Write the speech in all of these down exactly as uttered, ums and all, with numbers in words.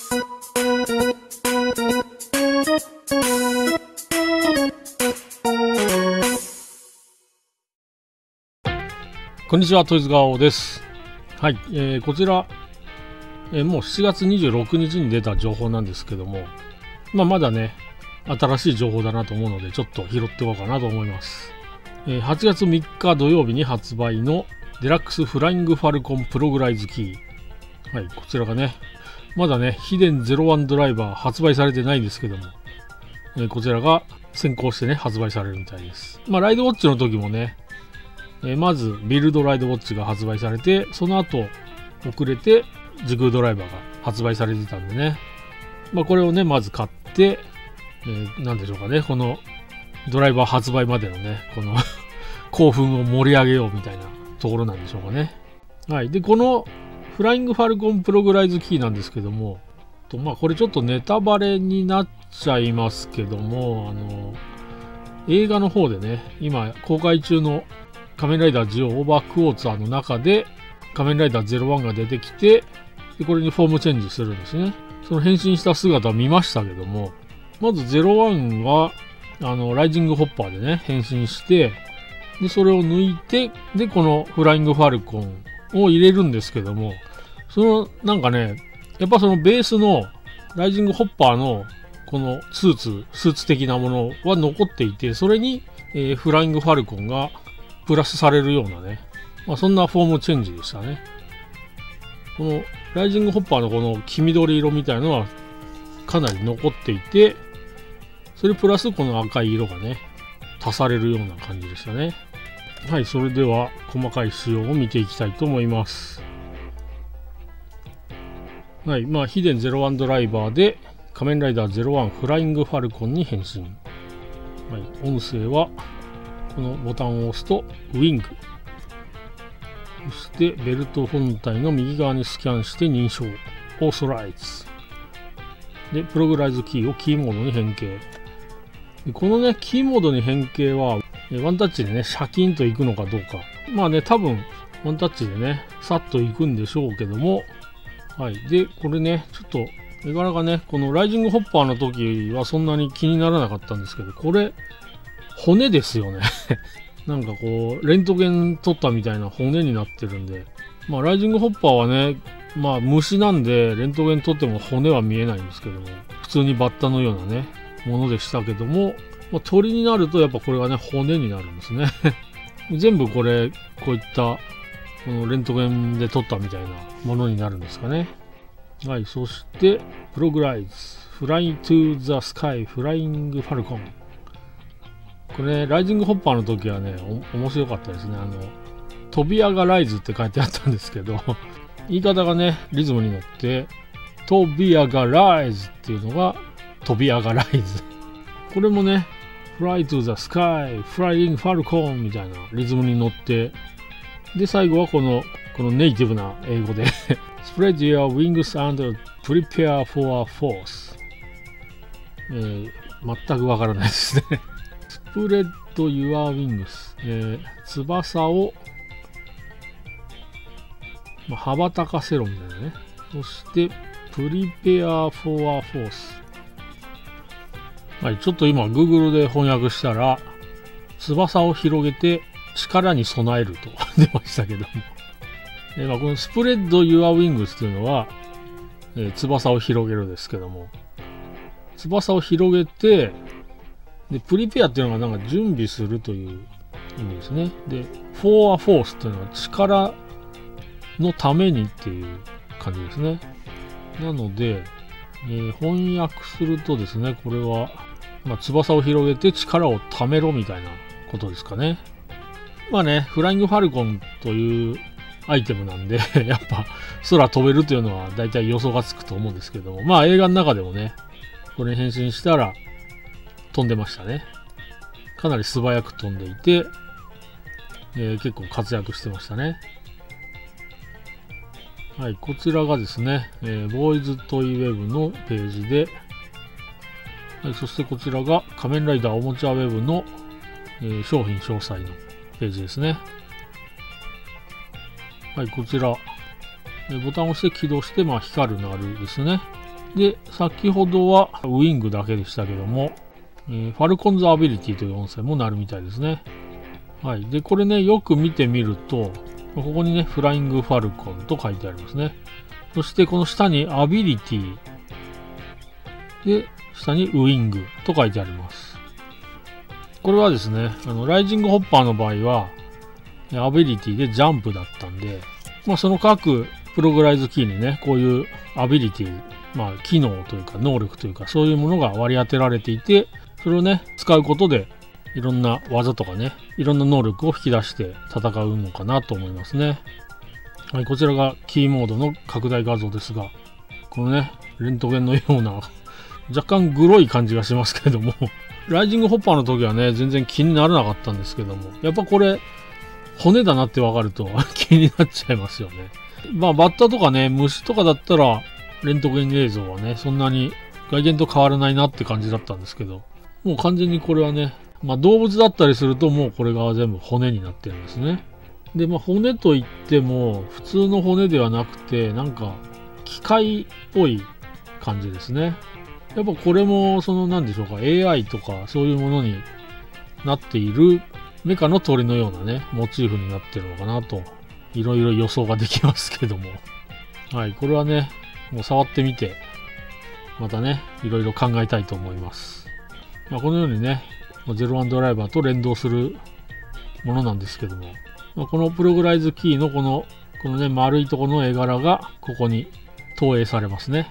こんにちは、トイズガオです。はい、えー、こちら、えー、もうしちがつにじゅうろくにちに出た情報なんですけども、まあ、まだね、新しい情報だなと思うので、ちょっと拾っておこうかなと思います。えー、はちがつみっか土曜日に発売のデラックスフライングファルコンプログライズキー。はい、こちらがね、まだね、ヒデンゼロワンドライバー発売されてないんですけども、えー、こちらが先行してね、発売されるみたいです。まあ、ライドウォッチの時もね、えー、まずビルドライドウォッチが発売されて、その後遅れて時空ドライバーが発売されてたんでね、まあ、これをねまず買って、えー、なんでしょうかね、このドライバー発売までのねこの興奮を盛り上げようみたいなところなんでしょうかね。はい。でこのフライングファルコンプログライズキーなんですけども、とまあこれちょっとネタバレになっちゃいますけども、あの映画の方でね今公開中の仮面ライダージオオーバークォーツァーの中で仮面ライダーゼロワンが出てきて、でこれにフォームチェンジするんですね。その変身した姿を見ましたけども、まずゼロワンはあのライジングホッパーでね変身して、でそれを抜いて、でこのフライングファルコンを入れるんですけども、そのなんかねやっぱそのベースのライジングホッパーのこのスーツスーツ的なものは残っていて、それに、えー、フライングファルコンがプラスされるようなね、まあ、そんなフォームチェンジでしたね。このライジングホッパーのこの黄緑色みたいのはかなり残っていて、それプラスこの赤い色がね足されるような感じでしたね。はい、それでは細かい仕様を見ていきたいと思います。はい、まあヒデンゼロワンドライバーで仮面ライダーゼロワンフライングファルコンに変身。はい、音声はこのボタンを押すとウィング、そしてベルト本体の右側にスキャンして認証、オーソライズでプログライズキーをキーモードに変形。でこのねキーモードに変形はワンタッチでねシャキンといくのかどうか、まあね多分ワンタッチでねさっといくんでしょうけども、はい。でこれねちょっと絵柄がねこのライジングホッパーの時はそんなに気にならなかったんですけど、これ骨ですよねなんかこうレントゲン撮ったみたいな骨になってるんで、まあライジングホッパーはねまあ虫なんでレントゲン撮っても骨は見えないんですけども、普通にバッタのようなねものでしたけども、まあ、鳥になるとやっぱこれがね骨になるんですね全部これこういったこのレントゲンで撮ったみたいなものになるんですかね。はい。そしてプログライズフライトゥーザスカイフライングファルコン。これ、ね、ライジングホッパーの時はねお面白かったですね。あの飛び上がライズって書いてあったんですけど言い方がねリズムに乗って飛び上がライズっていうのが飛び上がライズこれもねフライトゥザスカイフライングファルコンみたいなリズムに乗って、で最後はこのこのネイティブな英語でSpread your wings and prepare for a force、えー、全くわからないですねスプレッド・ユア・ウィングス、えー、翼を、まあ、羽ばたかせろみたいなね。そしてプリペア・フォア・フォース。はい、ちょっと今 Google で翻訳したら翼を広げて力に備えると出ましたけども、えーまあ、このスプレッド・ユア・ウィングスというのは、えー、翼を広げるですけども、翼を広げてで、プリペアっていうのがなんか準備するという意味ですね。で、フォアフォースっていうのは力のためにっていう感じですね。なので、えー、翻訳するとですね、これは、まあ、翼を広げて力をためろみたいなことですかね。まあね、フライングファルコンというアイテムなんで、やっぱ空飛べるというのは大体予想がつくと思うんですけども、まあ映画の中でもね、これに変身したら、飛んでましたね。かなり素早く飛んでいて、えー、結構活躍してましたね。はい、こちらがですね、えー、ボーイズトイウェブのページで、はい、そしてこちらが仮面ライダーおもちゃウェブの、えー、商品詳細のページですね。はい、こちら、えー、ボタンを押して起動して、まあ、光るなるですね。 で、先ほどはウィングだけでしたけども、えー、ファルコンズアビリティという音声も鳴るみたいですね。はい。で、これね、よく見てみると、ここにね、フライングファルコンと書いてありますね。そしてこの下にアビリティ。で、下にウィングと書いてあります。これはですね、あの、ライジングホッパーの場合は、アビリティでジャンプだったんで、まあその各プログライズキーにね、こういうアビリティ、まあ機能というか能力というかそういうものが割り当てられていて、それをね、使うことでいろんな技とかね、いろんな能力を引き出して戦うのかなと思いますね。はい、こちらがキーモードの拡大画像ですが、このね、レントゲンのような若干グロい感じがしますけれども、ライジングホッパーの時はね、全然気にならなかったんですけども、やっぱこれ、骨だなってわかると気になっちゃいますよね。まあ、バッタとかね、虫とかだったら、レントゲン映像はね、そんなに外見と変わらないなって感じだったんですけど、もう完全にこれはね、まあ動物だったりするともうこれが全部骨になってるんですね。で、まあ骨といっても、普通の骨ではなくて、なんか、機械っぽい感じですね。やっぱこれも、その何でしょうか、エーアイ とかそういうものになっているメカの鳥のようなね、モチーフになってるのかなと、いろいろ予想ができますけども。はい、これはね、もう触ってみて、またね、いろいろ考えたいと思います。まあ、このようにね、ゼロワンドライバーと連動するものなんですけども、まあ、このプログライズキーのこの、このね、丸いところの絵柄がここに投影されますね。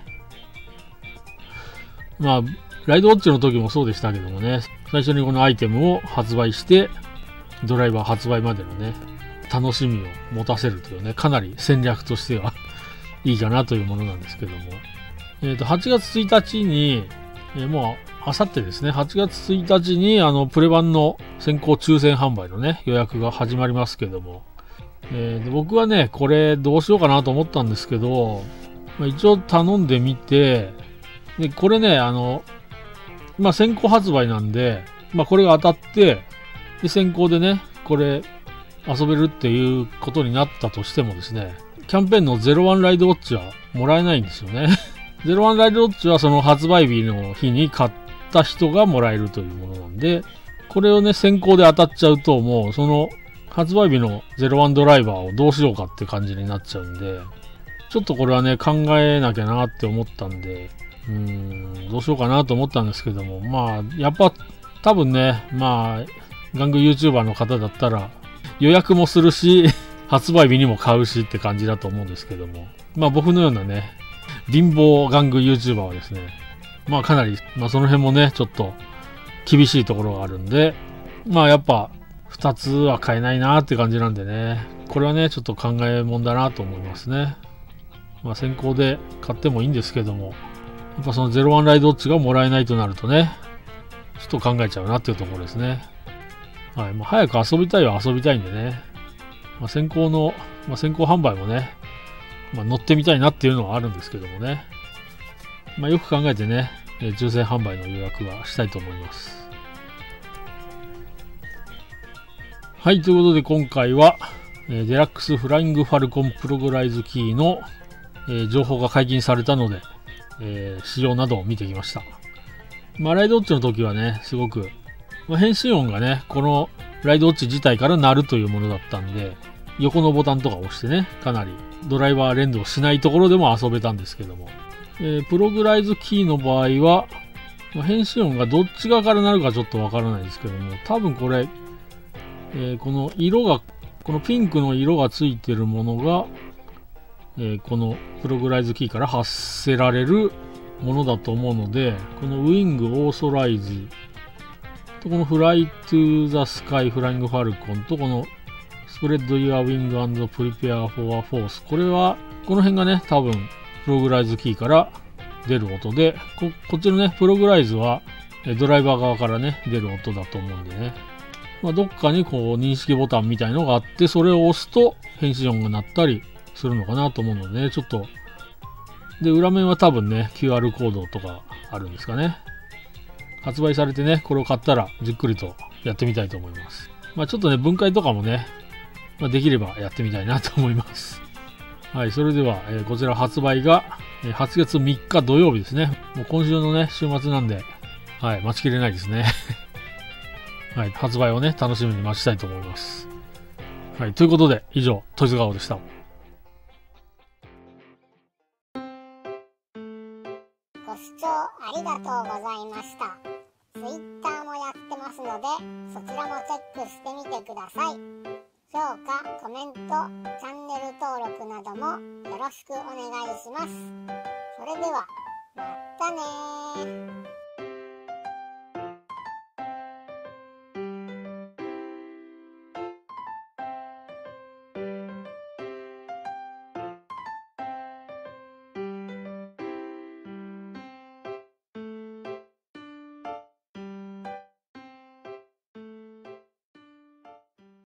まあ、ライドウォッチの時もそうでしたけどもね、最初にこのアイテムを発売して、ドライバー発売までのね、楽しみを持たせるというね、かなり戦略としてはいいかなというものなんですけども。えっと、はちがつついたちに、えー、もう、あさってですね、はちがつついたちに、あの、プレ版の先行抽選販売のね、予約が始まりますけども、えー、で僕はね、これどうしようかなと思ったんですけど、まあ、一応頼んでみて、で、これね、あの、まあ、先行発売なんで、まあ、これが当たって、で、先行でね、これ、遊べるっていうことになったとしてもですね、キャンペーンのゼロワンライドウォッチはもらえないんですよね。ゼロワンライドウォッチはその発売日の日に買った人がもらえるというものなんで、これをね、先行で当たっちゃうと、もうその発売日のゼロワンドライバーをどうしようかって感じになっちゃうんで、ちょっとこれはね、考えなきゃなって思ったんで、うーん、どうしようかなと思ったんですけども、まあ、やっぱ多分ね、まあ、玩具 YouTuber の方だったら予約もするし、発売日にも買うしって感じだと思うんですけども、まあ僕のようなね、貧乏玩具 YouTuber はですね、まあかなり、まあその辺もね、ちょっと厳しいところがあるんで、まあやっぱふたつは買えないなって感じなんでね、これはね、ちょっと考えもんだなと思いますね。まあ先行で買ってもいいんですけども、やっぱそのゼロワンライドウォッチがもらえないとなるとね、ちょっと考えちゃうなっていうところですね。はい。まあ、早く遊びたいは遊びたいんでね。まあ、先行の、まあ、先行販売もね、まあ、乗ってみたいなっていうのはあるんですけどもね。まあ、よく考えてね、えー、抽選販売の予約はしたいと思います。はい。ということで今回は、えー、デラックスフライングファルコンプログライズキーの、えー、情報が解禁されたので、えー、仕様などを見てきました。まあ、ライドウォッチの時はね、すごく、まあ、変身音がね、このライドウォッチ自体から鳴るというものだったんで、横のボタンとか押してね、かなりドライバー連動しないところでも遊べたんですけども、えー、プログライズキーの場合は、まあ、変身音がどっち側から鳴るかちょっとわからないですけども、多分これ、えー、この色が、このピンクの色がついてるものが、えー、このプログライズキーから発せられるものだと思うので、このウィングオーソライズとこのフライトゥザスカイフライングファルコンとこのスプレッドユアウィング&プリペアフォアフォース、これはこの辺がね多分プログライズキーから出る音で、 こ, こっちのねプログライズはドライバー側からね出る音だと思うんでね、まあ、どっかにこう認識ボタンみたいのがあって、それを押すと変身音が鳴ったりするのかなと思うので、ね、ちょっとで、裏面は多分ね、キューアール コードとかあるんですかね。発売されてね、これを買ったらじっくりとやってみたいと思います。まあちょっとね、分解とかもね、まあ、できればやってみたいなと思います。はい、それでは、えー、こちら発売がえーはちがつみっか土曜日ですね。もう今週のね、週末なんで、はい、待ちきれないですね。はい、発売をね、楽しみに待ちたいと思います。はい、ということで、以上、トイズガオでした。 ご視聴ありがとうございました。Twitter もやってますので、そちらもチェックしてみてください。評価、コメント、チャンネル登録などもよろしくお願いします。それでは、またねー。